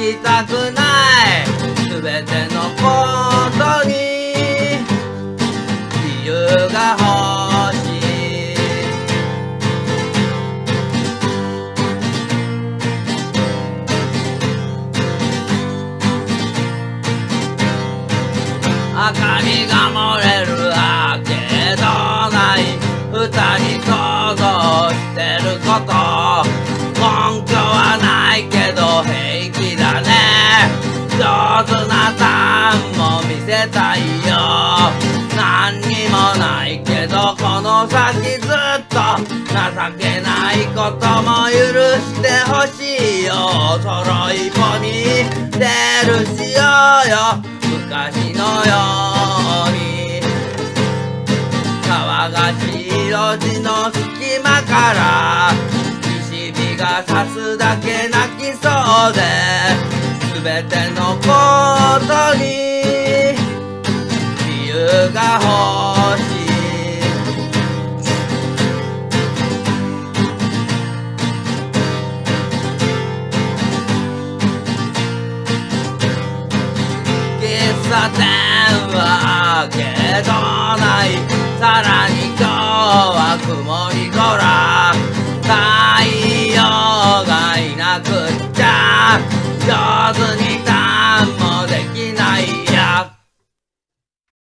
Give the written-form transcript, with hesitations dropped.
きたくないすべてのことに理由が欲しい。明かりが漏れるわけどない二人想像してること根拠はないけど平気だね。上手なターンも見せたいよ。何にもないけどこの先ずっと情けないことも許してほしいよ。お揃いポに出るしようよ昔のように。騒がしい路地の隙間から西日が差すだけ泣きそうで全てのことに理由が欲しい。喫茶店はけどないさらに今日は曇り空太陽がいなくっちゃ上手に